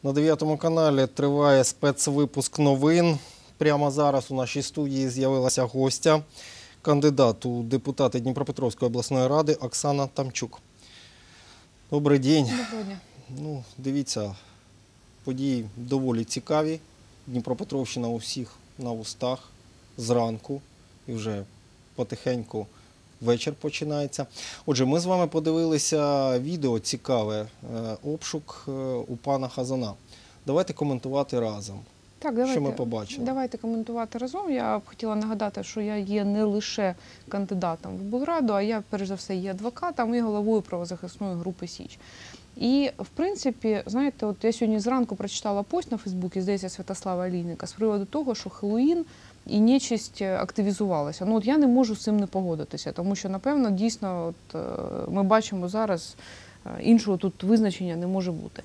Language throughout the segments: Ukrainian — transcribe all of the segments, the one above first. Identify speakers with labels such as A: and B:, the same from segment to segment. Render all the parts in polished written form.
A: На 9 каналі триває спецвипуск новин. Прямо зараз у нашій студії з'явилася гостя, кандидат у депутати Дніпропетровської обласної ради Оксана Тамчук. Добрий день.
B: Доброго дня.
A: Ну, дивіться, події доволі цікаві. Дніпропетровщина у всіх на устах зранку і вже потихеньку вечір починається. Отже, ми з вами подивилися відео цікаве, обшук у пана Хазана. Давайте коментувати разом.
B: Так,
A: що ми побачили.
B: Давайте коментувати разом. Я б хотіла нагадати, що я є не лише кандидатом в облраду, а я, перш за все, є адвокатом і головою правозахисної групи «Січ». І, в принципі, знаєте, от я сьогодні зранку прочитала пост на Фейсбуці, здається, Святослава Олійника, з приводу того, що Хеллоуін і нечисть активізувалася. Ну, от я не можу з цим не погодитися, тому що, напевно, дійсно, от, ми бачимо зараз, іншого тут визначення не може бути.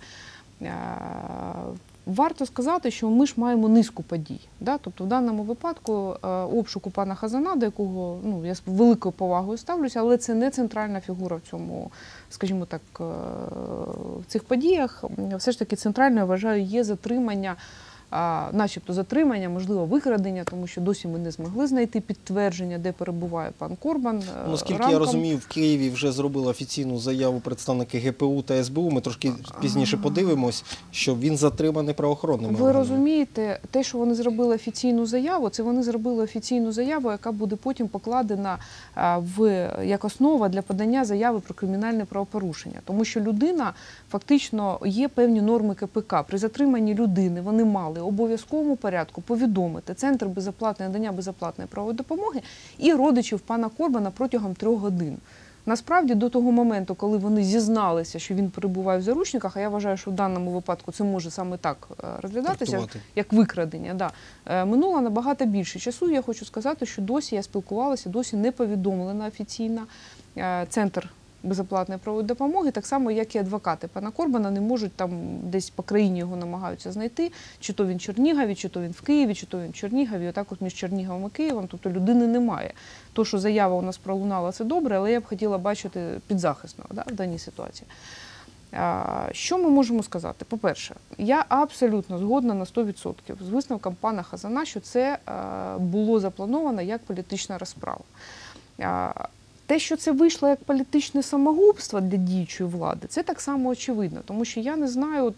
B: Варто сказати, що ми ж маємо низку подій. Да? Тобто в даному випадку обшуку пана Хазана, до якого я з великою повагою ставлюся, але це не центральна фігура в цьому, скажімо так, в цих подіях. Все ж таки центральною, я вважаю, є затримання, начебто затримання, можливо, викрадення, тому що досі ми не змогли знайти підтвердження, де перебуває пан Корбан.
A: Наскільки я розумію, в Києві вже зробили офіційну заяву представники ГПУ та СБУ. Ми трошки пізніше подивимось, що він затриманий правоохоронними органами.
B: Ви розумієте, те, що вони зробили офіційну заяву, це вони зробили офіційну заяву, яка буде потім покладена як основа для подання заяви про кримінальне правопорушення. Тому що людина, фактично, є певні норми КПК. При затриманні людини вони мали в обов'язковому порядку повідомити Центр надання безоплатної правової допомоги і родичів пана Корбана протягом 3 годин. Насправді, до того моменту, коли вони зізналися, що він перебуває в заручниках, а я вважаю, що в даному випадку це може саме так розглядатися, як викрадення, минуло набагато більше часу. Я хочу сказати, що досі я спілкувалася, досі не повідомлена офіційно Центр безоплатної правової допомоги, так само, як і адвокати пана Корбана не можуть там десь по країні його намагаються знайти, чи то він в Чернігові, чи то він в Києві, чи то він в Чернігові, отак от між Черніговом і Києвом, тобто людини немає. То, що заява у нас пролунала, це добре, але я б хотіла бачити підзахисного в даній ситуації. Що ми можемо сказати? По-перше, я абсолютно згодна на 100% з висновком пана Хазана, що це було заплановано як політична розправа. Те, що це вийшло як політичне самогубство для діючої влади, це так само очевидно. Тому що я не знаю,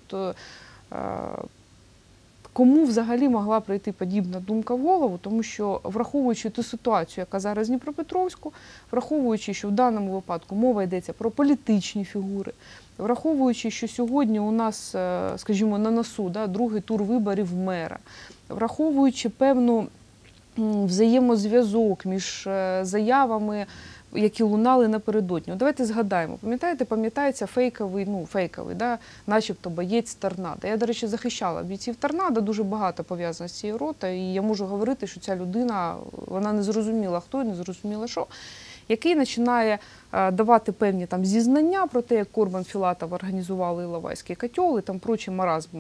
B: кому взагалі могла прийти подібна думка в голову, тому що, враховуючи ту ситуацію, яка зараз в Дніпропетровську, враховуючи, що в даному випадку мова йдеться про політичні фігури, враховуючи, що сьогодні у нас, скажімо, на носу другий тур виборів мера, враховуючи певну взаємозв'язок між заявами, які лунали напередодні. Давайте згадаємо. Пам'ятається фейковий, начебто боєць Торнадо. Я, до речі, захищала бійців Торнадо, дуже багато пов'язано з цією ротою, і я можу говорити, що ця людина, вона не зрозуміла хто, не зрозуміла що, який починає давати певні зізнання про те, як Корбан, Філатов організували Іловайський котел і там прочі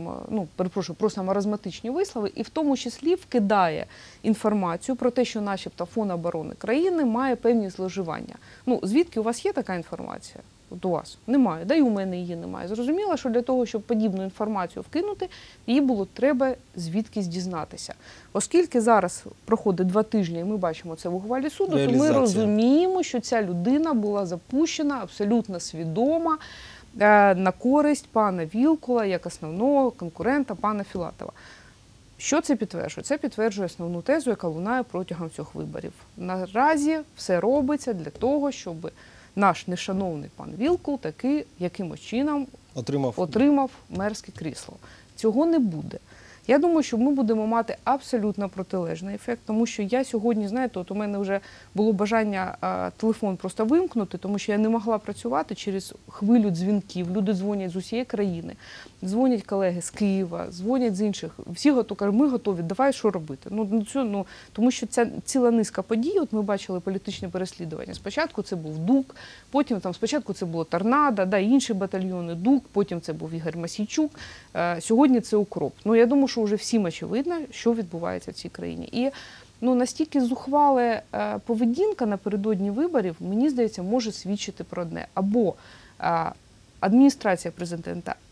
B: просто маразматичні вислови, і в тому числі вкидає інформацію про те, що начебто Фонд оборони країни має певні зловживання. Звідки у вас є така інформація? От у вас немає, і у мене її немає. Зрозуміло, що для того, щоб подібну інформацію вкинути, її було треба звідкись дізнатися. Оскільки зараз проходить 2 тижні, і ми бачимо це в ухвалі суду, то ми розуміємо, що ця людина була запущена абсолютно свідомо на користь пана Вілкула, як основного конкурента пана Філатова. Що це підтверджує? Це підтверджує основну тезу, яка лунає протягом цих виборів. Наразі все робиться для того, щоб наш нешановний пан Вілкул таки якимось чином отримав мерське крісло. Цього не буде. Я думаю, що ми будемо мати абсолютно протилежний ефект, тому що я сьогодні, знаєте, от у мене вже було бажання телефон просто вимкнути, тому що я не могла працювати через хвилю дзвінків. Люди дзвонять з усієї країни, дзвонять колеги з Києва, дзвонять з інших. Всі кажуть, ми готові, давай що робити. Тому що ця ціла низка подій, от ми бачили політичне переслідування. Спочатку це був ДУК, потім спочатку це було Торнадо, інші батальйони ДУК, потім це був Ігор Мосійчук, сьогодні це укроп. Я думаю, що вже всім очевидно, що відбувається в цій країні. І настільки зухвала поведінка напередодні виборів, мені здається, може свідчити про одне. Або адміністрація президента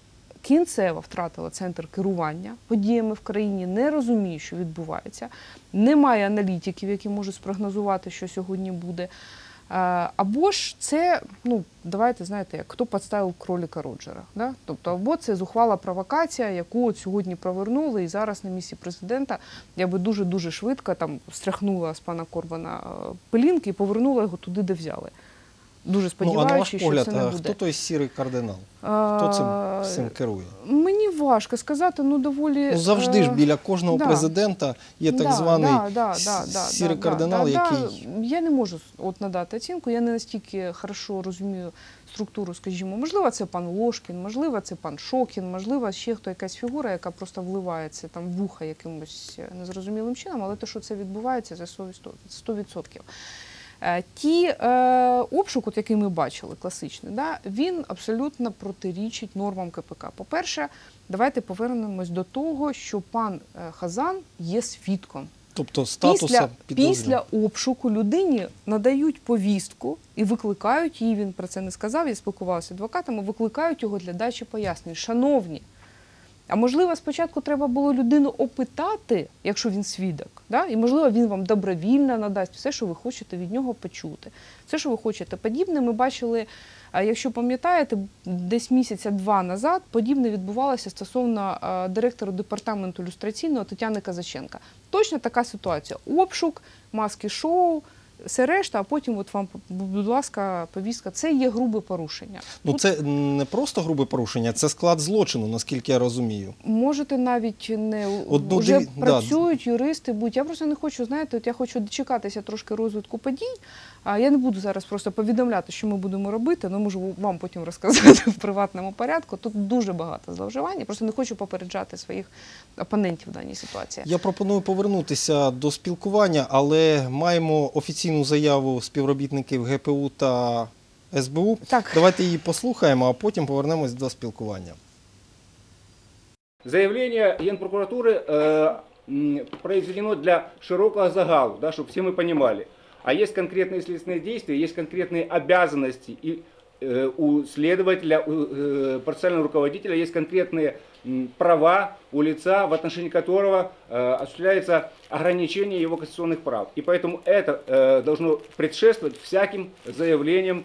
B: кінцево втратила центр керування подіями в країні, не розуміє, що відбувається, немає аналітиків, які можуть спрогнозувати, що сьогодні буде. Або ж це, ну, давайте, знаєте, як хто підставив кролика Роджера. Да? Тобто, або це зухвала провокація, яку от сьогодні провернули, і зараз на місці президента я би дуже-дуже швидко там стряхнула з пана Корбана пилінки і повернула його туди, де взяли. Дуже сподіваючись, що це не буде.
A: Хто той сірий кардинал? Хто цим керує?
B: Мені важко сказати, ну доволі...
A: Ну, завжди ж біля кожного президента є так званий сірий кардинал, який...
B: Я не можу от надати оцінку, я не настільки хорошо розумію структуру, скажімо. Можливо, це пан Ложкін, можливо, це пан Шокін, можливо, ще хто якась фігура, яка просто вливається там в вуха якимось незрозумілим чином, але те, що це відбувається, це 100%. Ті обшук, от, який ми бачили, класичний, да, він абсолютно протирічить нормам КПК. По-перше, давайте повернемось до того, що пан Хазан є свідком.
A: Тобто статуса
B: після обшуку людині надають повістку і викликають її, він про це не сказав, я спілкувалася з адвокатами, викликають його для дачі пояснень. Шановні, а можливо, спочатку треба було людину опитати, якщо він свідок, да? І можливо, він вам добровільно надасть все, що ви хочете від нього почути. Все, що ви хочете. Подібне ми бачили, якщо пам'ятаєте, десь місяця-два назад подібне відбувалося стосовно директора департаменту люстраційного Тетяни Казаченка. Точно така ситуація. Обшук, маски-шоу, все решта, а потім от вам, будь ласка, повістка. Це є грубе порушення.
A: Ну, це не просто грубе порушення, це склад злочину, наскільки я розумію.
B: Можете навіть не... Вже працюють юристи, я просто не хочу, знаєте, от я хочу дочекатися трошки розвитку подій, а я не буду зараз просто повідомляти, що ми будемо робити, але можу вам потім розказати в приватному порядку. Тут дуже багато зловживань, я просто не хочу попереджати своїх опонентів в даній ситуації.
A: Я пропоную повернутися до спілкування, але маємо офіційну заяву співробітників ГПУ та СБУ.
B: Так.
A: Давайте її послухаємо, а потім повернемось до спілкування.
C: Заявление Генпрокуратуры произведено для широкого загалу, да, чтобы все мы понимали. А есть конкретные следственные действия, есть конкретные обязанности и у следователя, у процессуального руководителя есть конкретные права у лица, в отношении которого осуществляется ограничение его конституционных прав. И поэтому это должно предшествовать всяким заявлениям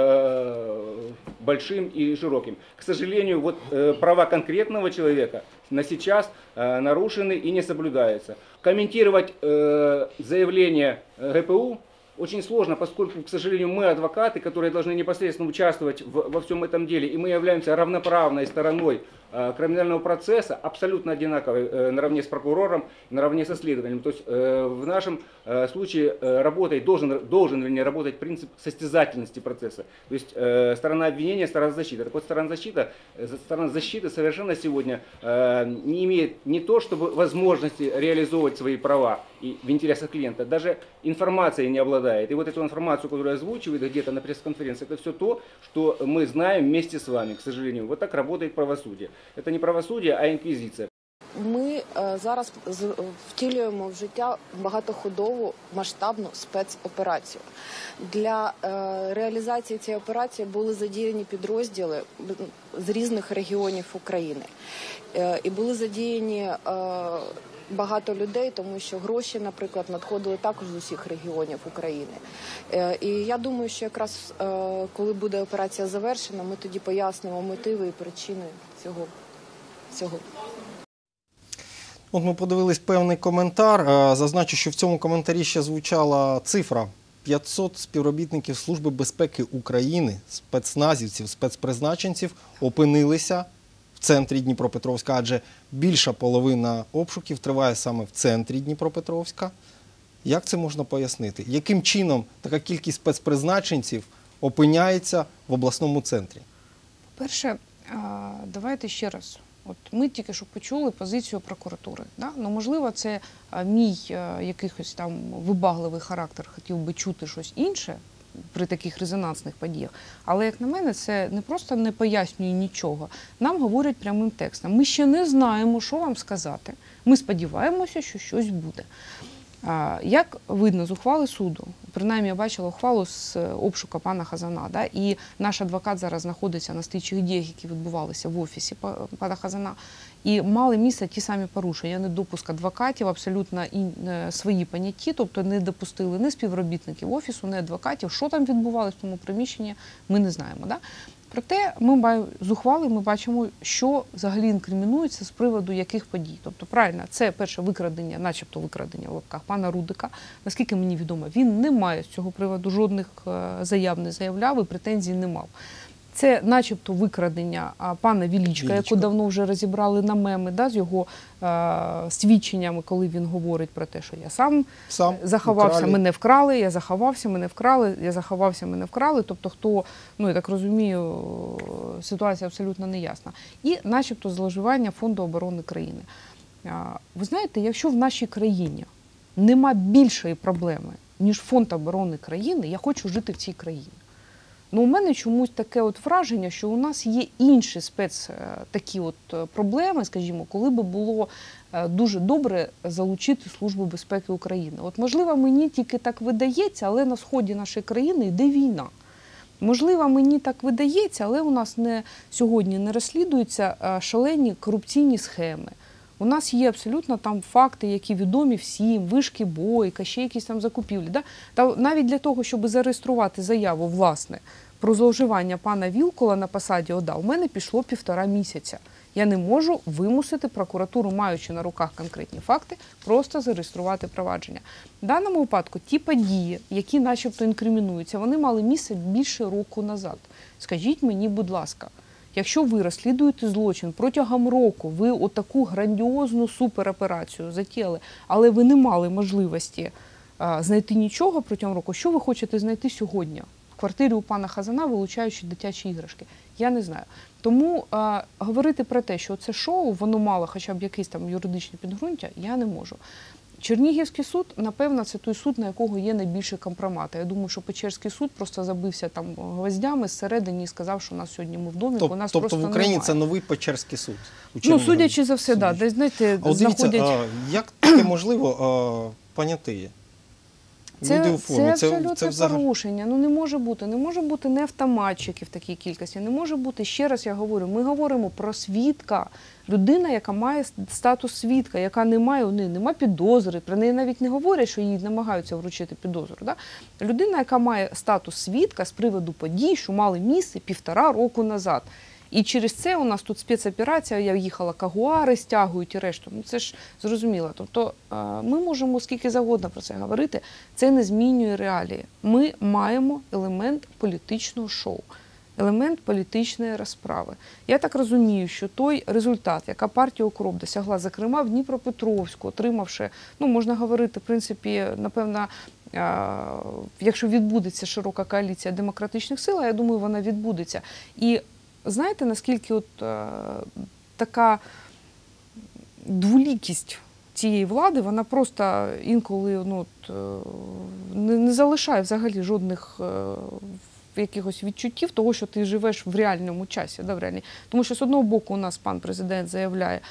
C: большим и широким. К сожалению, вот права конкретного человека на сейчас нарушены и не соблюдаются. Комментировать заявление ГПУ очень сложно, поскольку, к сожалению, мы адвокаты, которые должны непосредственно участвовать во всем этом деле, и мы являемся равноправной стороной криминального процесса, абсолютно одинаковой наравне с прокурором, наравне со следователем. То есть в нашем случае должен работать принцип состязательности процесса. То есть сторона обвинения, сторона защиты. Так вот, сторона защиты совершенно сегодня не имеет не то, чтобы возможности реализовывать свои права и в интересах клиента, даже информацией не обладает. И вот эту информацию, которую озвучивает где-то на пресс-конференции, это все то, что мы знаем вместе с вами, к сожалению. Вот так работает правосудие. Это не правосудие, а інквізиція.
D: Ми зараз втілюємо в життя багатоходову масштабну спецоперацію. Для реалізації цієї операції були задіяні підрозділи з різних регіонів України. І були задіяні багато людей, тому що гроші, наприклад, надходили також з усіх регіонів України. І я думаю, що якраз коли буде операція завершена, ми тоді пояснимо мотиви і причини цього всього.
A: От ми подивились певний коментар. Зазначу, що в цьому коментарі ще звучала цифра. 500 співробітників Служби безпеки України, спецназівців, спецпризначенців опинилися в центрі Дніпропетровська, адже більша половина обшуків триває саме в центрі Дніпропетровська. Як це можна пояснити? Яким чином така кількість спецпризначенців опиняється в обласному центрі?
B: Перше, давайте ще раз. От ми тільки що почули позицію прокуратури. Да? Ну, можливо, це мій якийсь там вибагливий характер хотів би чути щось інше при таких резонансних подіях. Але, як на мене, це не просто не пояснює нічого. Нам говорять прямим текстом. Ми ще не знаємо, що вам сказати. Ми сподіваємося, що щось буде. Як видно з ухвали суду, принаймні я бачила ухвалу з обшука пана Хазана, да, і наш адвокат зараз знаходиться на слідчих діях, які відбувалися в офісі пана Хазана, і мали місце ті самі порушення, недопуск адвокатів, абсолютно свої поняття, тобто не допустили ні співробітників офісу, ні адвокатів. Що там відбувалося в тому приміщенні, ми не знаємо. Да? Проте з ухвали ми бачимо, що взагалі інкримінується з приводу яких подій. Тобто, правильно, це перше викрадення, начебто викрадення в лапках пана Рудика. Наскільки мені відомо, він не має з цього приводу жодних заяв не заявляв і претензій не мав. Це начебто викрадення пана Величка, яку давно вже розібрали на меми, да, з його свідченнями, коли він говорить про те, що я сам заховався,
A: вкрали.
B: мене вкрали, я заховався, мене вкрали, я заховався, мене вкрали. Тобто хто, ну я так розумію, ситуація абсолютно неясна. І начебто зловживання Фонду оборони країни. Ви знаєте, якщо в нашій країні нема більшої проблеми, ніж Фонд оборони країни, я хочу жити в цій країні. Ну, у мене чомусь таке от враження, що у нас є інші такі от проблеми, скажімо, коли би було дуже добре залучити Службу безпеки України. От, можливо, мені тільки так видається, але на сході нашої країни йде війна. Можливо, мені так видається, але у нас сьогодні не розслідуються шалені корупційні схеми. У нас є абсолютно там факти, які відомі всім, вишки бойка, ще якісь там закупівлі. Да? Та навіть для того, щоб зареєструвати заяву, власне, про зловживання пана Вілкула на посаді ОДА, у мене пішло 1,5 місяця. Я не можу вимусити прокуратуру, маючи на руках конкретні факти, просто зареєструвати провадження. В даному випадку ті події, які начебто інкримінуються, вони мали місце більше року назад. Скажіть мені, будь ласка, якщо ви розслідуєте злочин протягом року, ви отаку грандіозну супероперацію затіяли, але ви не мали можливості знайти нічого протягом року, що ви хочете знайти сьогодні в квартирі у пана Хазана, вилучаючи дитячі іграшки? Я не знаю. Тому говорити про те, що це шоу, воно мало хоча б якесь там юридичне підґрунтя, я не можу. Чернігівський суд, напевно, це той суд, на якого є найбільше компромат. Я думаю, що Печерський суд просто забився там гвоздями зсередині і сказав, що у нас сьогодні ми в домі, у нас просто
A: в Україні
B: немає.
A: Це новий Печерський суд?
B: Ну, судячи за все, так. Десь, знаєте,
A: дивіться, як таке можливо поняти? Люди у формі.
B: Це абсолютне порушення. Ну, не може бути. Не може бути не автоматчиків в такій кількості. Не може бути, ще раз я говорю, ми говоримо про свідка. Людина, яка має статус свідка, яка не має, у неї нема підозри, про неї навіть не говорять, що їй намагаються вручити підозру. Да? Людина, яка має статус свідка з приводу подій, що мали місце 1,5 року назад. І через це у нас тут спецоперація, я їхала, кагуари стягують і решту. Ну, це ж зрозуміло. Тобто ми можемо скільки завгодно про це говорити, це не змінює реалії. Ми маємо елемент політичного шоу, елемент політичної розправи. Я так розумію, що той результат, яка партія «Укроп» досягла, зокрема в Дніпропетровську, отримавши, ну, можна говорити, в принципі, напевно, якщо відбудеться широка коаліція демократичних сил, я думаю, вона відбудеться. І знаєте, наскільки от така дволікість цієї влади, вона просто інколи не залишає взагалі жодних якихось відчуттів того, що ти живеш в реальному часі. Да, в реальній. Тому що з одного боку у нас пан президент заявляє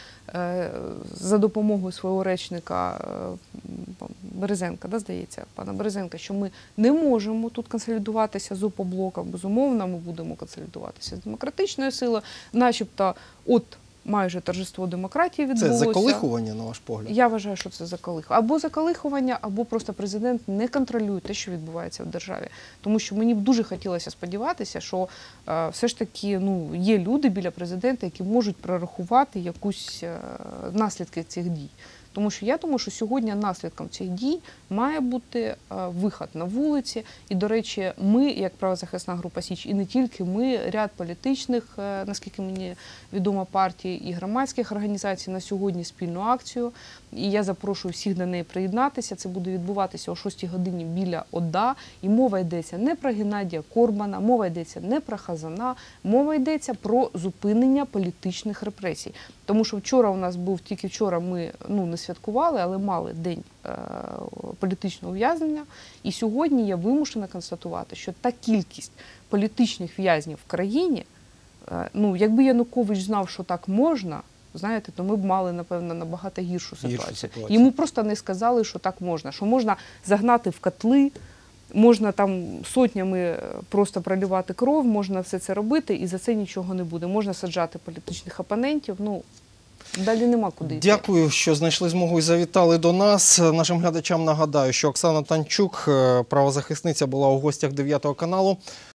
B: за допомогою свого речника Березенка, да, здається, пана Березенка, що ми не можемо тут консолідуватися з ОПО-блоком, безумовно, ми будемо консолідуватися з демократичною силою, начебто от майже торжество демократії відбулося.
A: Це заколихування, на ваш погляд?
B: Я вважаю, що це заколихування. Або заколихування, або просто президент не контролює те, що відбувається в державі. Тому що мені б дуже хотілося сподіватися, що все ж таки є люди біля президента, які можуть прорахувати якусь наслідки цих дій. Тому що я думаю, що сьогодні наслідком цих дій має бути вихід на вулиці. І, до речі, ми, як правозахисна група «Січ», і не тільки ми, ряд політичних, наскільки мені відомо, партій і громадських організацій на сьогодні спільну акцію. І я запрошую всіх до неї приєднатися. Це буде відбуватися о 6 годині біля ОДА. І мова йдеться не про Геннадія Корбана, мова йдеться не про Хазана, мова йдеться про зупинення політичних репресій. Тому що вчора у нас був, тільки вчора ми не святкували, але мали день політичного ув'язнення. І сьогодні я вимушена констатувати, що та кількість політичних в'язнів в країні, якби Янукович знав, що так можна, знаєте, то ми б мали, напевно, набагато гіршу ситуацію.
A: ситуацію.
B: Йому просто не сказали, що так можна, що можна загнати в котли, можна там сотнями просто проливати кров, можна все це робити, і за це нічого не буде. Можна саджати політичних опонентів, ну, далі нема куди йти.
A: Дякую, що знайшли змогу і завітали до нас. Нашим глядачам нагадаю, що Оксана Танчук, правозахисниця, була у гостях 9 каналу.